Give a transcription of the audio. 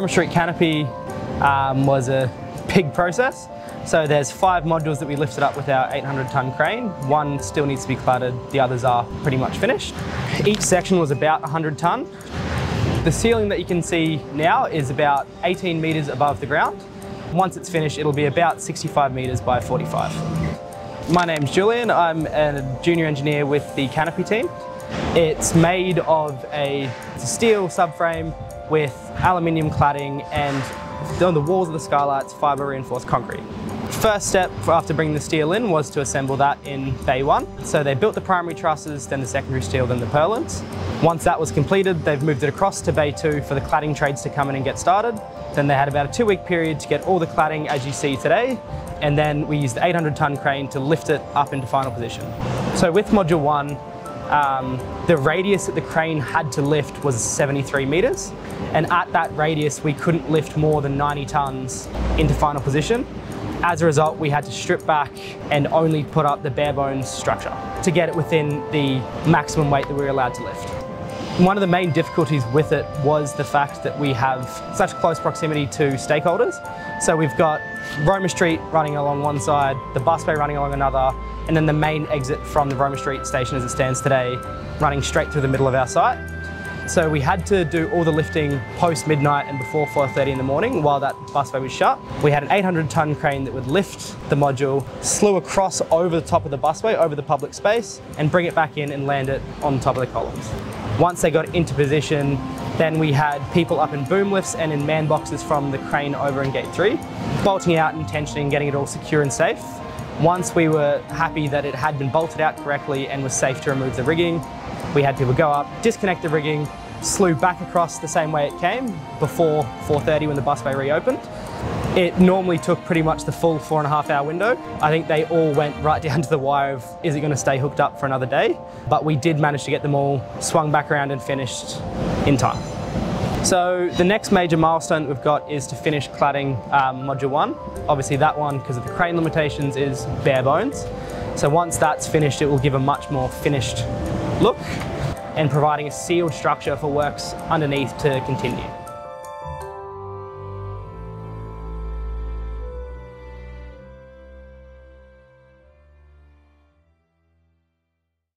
Roma Street canopy was a big process. So there's 5 modules that we lifted up with our 800-ton crane. One still needs to be cladded, the others are pretty much finished. Each section was about 100 ton. The ceiling that you can see now is about 18 metres above the ground. Once it's finished, it'll be about 65 metres by 45. My name's Julian, I'm a junior engineer with the canopy team. It's made of a steel subframe with aluminium cladding, and on the walls of the skylights, fibre reinforced concrete. First step after bringing the steel in was to assemble that in Bay 1. So they built the primary trusses, then the secondary steel, then the purlins. Once that was completed, they've moved it across to Bay 2 for the cladding trades to come in and get started. Then they had about a 2-week period to get all the cladding as you see today, and then we used the 800-ton crane to lift it up into final position. So with Module 1, the radius that the crane had to lift was 73 metres, and at that radius we couldn't lift more than 90 tonnes into final position. As a result, we had to strip back and only put up the bare bones structure to get it within the maximum weight that we were allowed to lift. One of the main difficulties with it was the fact that we have such close proximity to stakeholders. So we've got Roma Street running along one side, the busway running along another, and then the main exit from the Roma Street station as it stands today, running straight through the middle of our site. So we had to do all the lifting post midnight and before 4:30 in the morning while that busway was shut. We had an 800-ton crane that would lift the module, slew across over the top of the busway, over the public space, and bring it back in and land it on top of the columns. Once they got into position, then we had people up in boom lifts and in man boxes from the crane over in gate 3, bolting out and tensioning, getting it all secure and safe. Once we were happy that it had been bolted out correctly and was safe to remove the rigging, we had people go up, disconnect the rigging, slew back across the same way it came before 4:30 when the busway reopened. It normally took pretty much the full 4.5-hour window. I think they all went right down to the wire of, is it going to stay hooked up for another day? But we did manage to get them all swung back around and finished in time. So the next major milestone that we've got is to finish cladding Module 1. Obviously that one, because of the crane limitations, is bare bones. So once that's finished, it will give a much more finished look and providing a sealed structure for works underneath to continue.